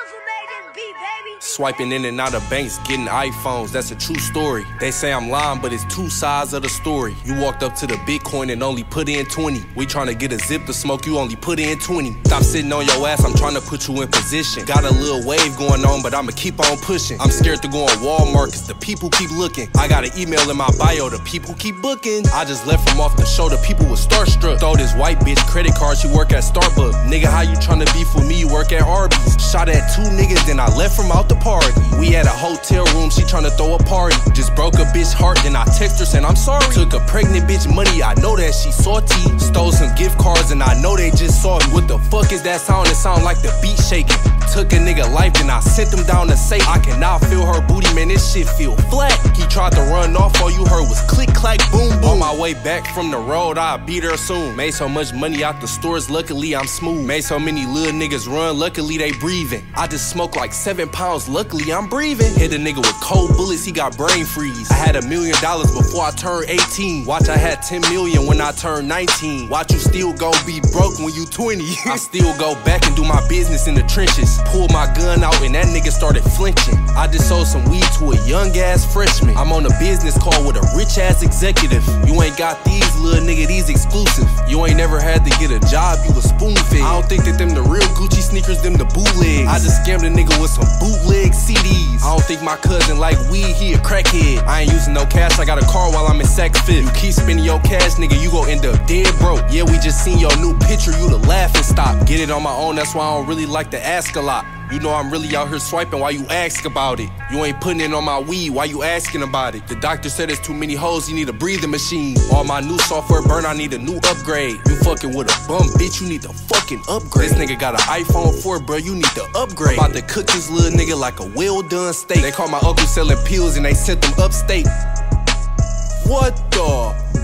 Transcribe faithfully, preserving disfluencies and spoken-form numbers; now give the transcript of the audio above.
Swiping in and out of banks, getting iPhones, that's a true story. They say I'm lying, but it's two sides of the story. You walked up to the Bitcoin and only put in twenty. We tryna get a zip to smoke, you only put in twenty. Stop sitting on your ass, I'm tryna put you in position. Got a little wave going on, but I'ma keep on pushing. I'm scared to go on Walmart, cause the people keep looking. I got an email in my bio, the people keep booking. I just left from off the show, the people was starstruck. Throw this white bitch credit card, she work at Starbucks. Nigga, how you tryna be for me, you work at Arby's. Shot at two niggas, then I left from out the party. We at a hotel room, she tryna throw a party. Just broke a bitch heart, then I text her saying I'm sorry. Took a pregnant bitch money, I know that she salty. Stole some gift cards and I know they just saw me. What the fuck is that sound? It sound like the beat shaking. Took a nigga life, then I sent him down to safe. I cannot feel her booty, man, this shit feel flat. He tried to run off, all you heard was click, clack, boom, boom. On my way back from the road, I'll beat her soon. Made so much money out the stores, luckily I'm smooth. Made so many little niggas run, luckily they breathing. I just smoked like seven pounds, luckily I'm breathing. Hit a nigga with cold bullets, he got brain freeze. I had a million dollars before I turned eighteen. Watch, I had ten million when I turned nineteen. Watch, you still gon' be broke when you twenty. I still go back and do my business in the trenches. Pulled my gun out and that nigga started flinching. I just sold some weed to a young ass freshman. I'm on a business call with a rich ass executive. You ain't got these, little nigga, these exclusive. You ain't never had to get a job, you was spoon fed. I don't think that them the real Gucci sneakers, them the bootlegs. I just scammed a nigga with some bootleg C Ds. I don't think my cousin like weed, he a crackhead. I ain't using no cash, I got a car while I'm in Sack Fifth. You keep spending your cash, nigga, you gon' end up dead broke. Yeah, we just seen your new picture, you the laughing stock. Get it on my own, that's why I don't really like to ask a lot. You know I'm really out here swiping, why you ask about it? You ain't putting it on my weed, why you asking about it? The doctor said there's too many holes, you need a breathing machine. All my new software burn, I need a new upgrade. You fucking with a bum bitch, you need to fucking upgrade. This nigga got an iPhone four, bro, you need to upgrade. About to cook this little nigga like a well done steak. They call my uncle selling pills and they sent them upstate. What the?